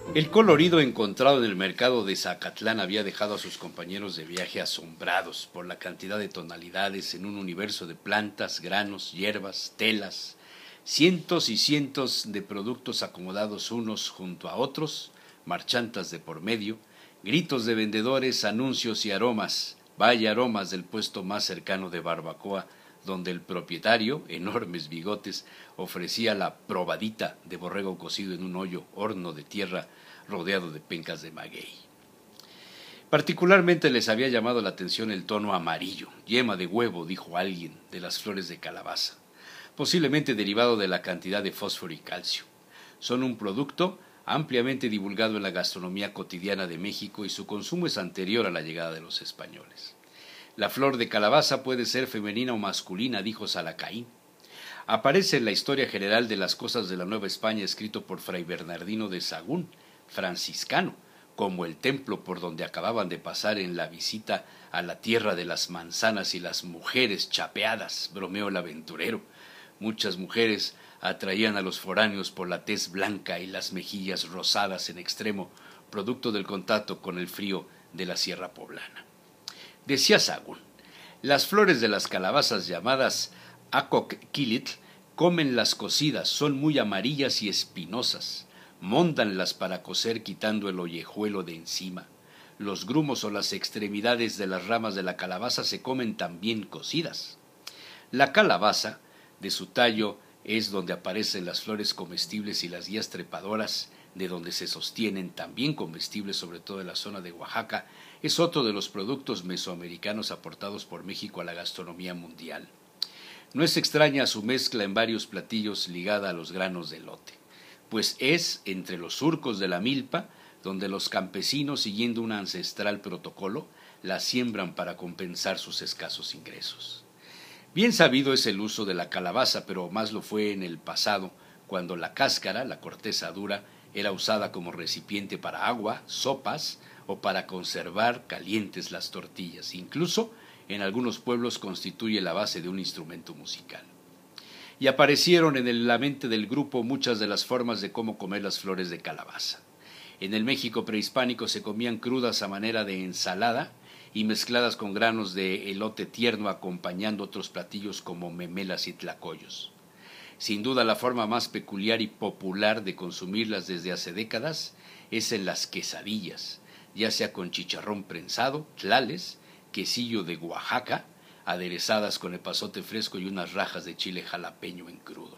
El colorido encontrado en el mercado de Zacatlán había dejado a sus compañeros de viaje asombrados por la cantidad de tonalidades en un universo de plantas, granos, hierbas, telas, cientos y cientos de productos acomodados unos junto a otros, marchantas de por medio, gritos de vendedores, anuncios y aromas, vaya aromas del puesto más cercano de barbacoa, donde el propietario, enormes bigotes, ofrecía la probadita de borrego cocido en un hoyo horno de tierra rodeado de pencas de maguey. Particularmente les había llamado la atención el tono amarillo, yema de huevo, dijo alguien, de las flores de calabaza, posiblemente derivado de la cantidad de fósforo y calcio. Son un producto ampliamente divulgado en la gastronomía cotidiana de México y su consumo es anterior a la llegada de los españoles. La flor de calabaza puede ser femenina o masculina, dijo Salacaín. Aparece en la Historia General de las Cosas de la Nueva España, escrito por Fray Bernardino de Sahagún, franciscano, como el templo por donde acababan de pasar en la visita a la tierra de las manzanas y las mujeres chapeadas, bromeó el aventurero. Muchas mujeres atraían a los foráneos por la tez blanca y las mejillas rosadas en extremo, producto del contacto con el frío de la sierra poblana. Decía Sahagún, las flores de las calabazas llamadas acoquilitl comen las cocidas, son muy amarillas y espinosas, móndanlas para cocer quitando el ollejuelo de encima. Los grumos o las extremidades de las ramas de la calabaza se comen también cocidas. La calabaza, de su tallo, es donde aparecen las flores comestibles y las guías trepadoras, de donde se sostienen, también comestibles, sobre todo en la zona de Oaxaca, es otro de los productos mesoamericanos aportados por México a la gastronomía mundial. No es extraña su mezcla en varios platillos ligada a los granos de elote, pues es entre los surcos de la milpa donde los campesinos, siguiendo un ancestral protocolo, la siembran para compensar sus escasos ingresos. Bien sabido es el uso de la calabaza, pero más lo fue en el pasado, cuando la cáscara, la corteza dura, era usada como recipiente para agua, sopas o para conservar calientes las tortillas. Incluso en algunos pueblos constituye la base de un instrumento musical. Y aparecieron en la mente del grupo muchas de las formas de cómo comer las flores de calabaza. En el México prehispánico se comían crudas a manera de ensalada y mezcladas con granos de elote tierno, acompañando otros platillos como memelas y tlacoyos. Sin duda la forma más peculiar y popular de consumirlas desde hace décadas es en las quesadillas, ya sea con chicharrón prensado, tlales, quesillo de Oaxaca, aderezadas con epazote fresco y unas rajas de chile jalapeño en crudo.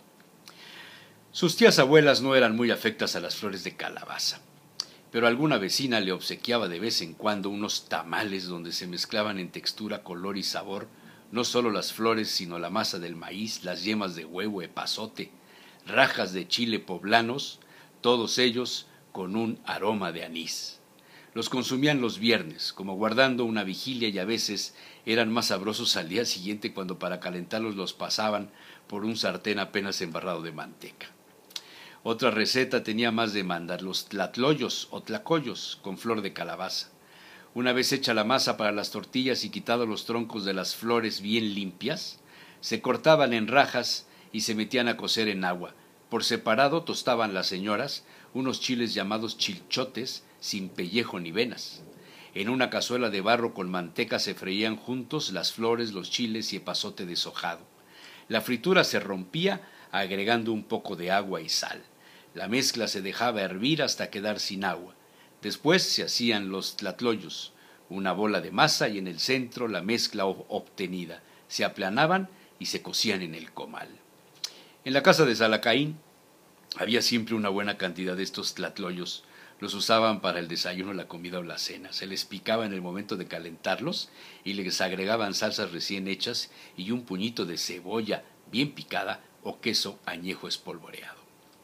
Sus tías abuelas no eran muy afectas a las flores de calabaza, pero alguna vecina le obsequiaba de vez en cuando unos tamales donde se mezclaban en textura, color y sabor no solo las flores, sino la masa del maíz, las yemas de huevo, epazote, rajas de chile poblanos, todos ellos con un aroma de anís. Los consumían los viernes, como guardando una vigilia, y a veces eran más sabrosos al día siguiente cuando para calentarlos los pasaban por un sartén apenas embarrado de manteca. Otra receta tenía más demanda, los tlatloyos o tlacoyos con flor de calabaza. Una vez hecha la masa para las tortillas y quitados los troncos de las flores bien limpias, se cortaban en rajas y se metían a cocer en agua. Por separado tostaban las señoras unos chiles llamados chilchotes sin pellejo ni venas. En una cazuela de barro con manteca se freían juntos las flores, los chiles y epazote deshojado. La fritura se rompía agregando un poco de agua y sal. La mezcla se dejaba hervir hasta quedar sin agua. Después se hacían los tlatloyos, una bola de masa y en el centro la mezcla obtenida. Se aplanaban y se cocían en el comal. En la casa de Salacaín había siempre una buena cantidad de estos tlatloyos. Los usaban para el desayuno, la comida o la cena. Se les picaba en el momento de calentarlos y les agregaban salsas recién hechas y un puñito de cebolla bien picada o queso añejo espolvoreado.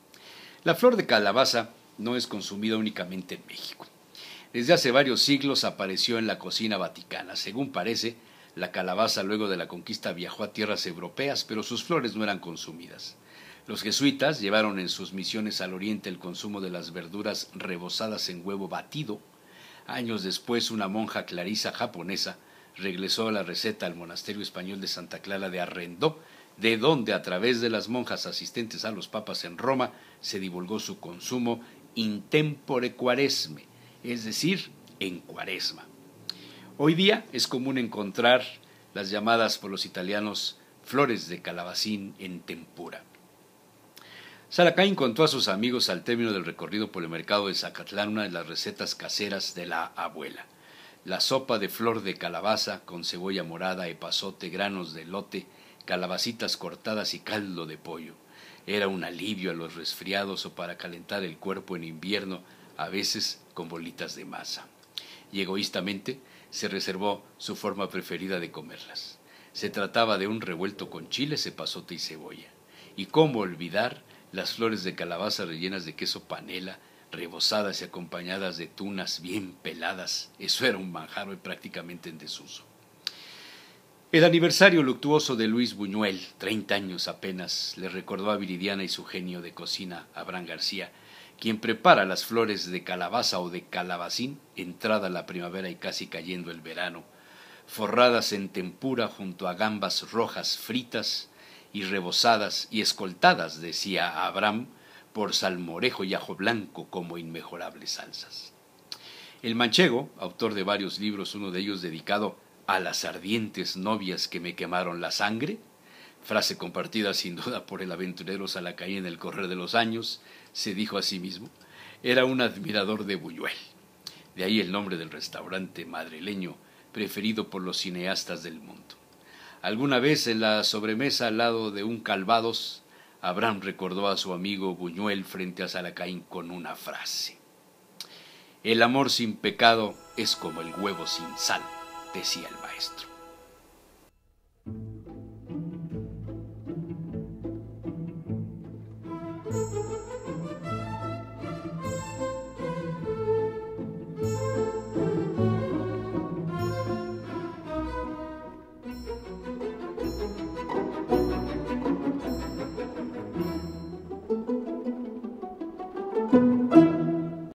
La flor de calabaza no es consumida únicamente en México. Desde hace varios siglos apareció en la cocina vaticana. Según parece, la calabaza luego de la conquista viajó a tierras europeas, pero sus flores no eran consumidas. Los jesuitas llevaron en sus misiones al oriente el consumo de las verduras rebozadas en huevo batido. Años después, una monja clarisa japonesa regresó a la receta al monasterio español de Santa Clara de Arrendó, de donde a través de las monjas asistentes a los papas en Roma se divulgó su consumo in tempore quaresme, es decir, en Cuaresma. Hoy día es común encontrar las llamadas por los italianos flores de calabacín en tempura. Salacay contó a sus amigos al término del recorrido por el mercado de Zacatlán una de las recetas caseras de la abuela. La sopa de flor de calabaza con cebolla morada, epazote, granos de elote, calabacitas cortadas y caldo de pollo. Era un alivio a los resfriados o para calentar el cuerpo en invierno, a veces con bolitas de masa. Y egoístamente se reservó su forma preferida de comerlas. Se trataba de un revuelto con chiles, epazote y cebolla. Y cómo olvidar las flores de calabaza rellenas de queso panela, rebozadas y acompañadas de tunas bien peladas. Eso era un manjar hoy prácticamente en desuso. El aniversario luctuoso de Luis Buñuel, 30 años apenas, le recordó a Viridiana y su genio de cocina, Abraham García, quien prepara las flores de calabaza o de calabacín, entrada la primavera y casi cayendo el verano, forradas en tempura junto a gambas rojas fritas y rebozadas y escoltadas, decía Abraham, por salmorejo y ajo blanco como inmejorables salsas. El manchego, autor de varios libros, uno de ellos dedicado a las ardientes novias que me quemaron la sangre, frase compartida sin duda por el aventurero Salacay en el correr de los años, se dijo a sí mismo, era un admirador de Buñuel. De ahí el nombre del restaurante madrileño preferido por los cineastas del mundo. Alguna vez en la sobremesa al lado de un Calvados, Abraham recordó a su amigo Buñuel frente a Salacay con una frase. El amor sin pecado es como el huevo sin sal, decía el maestro.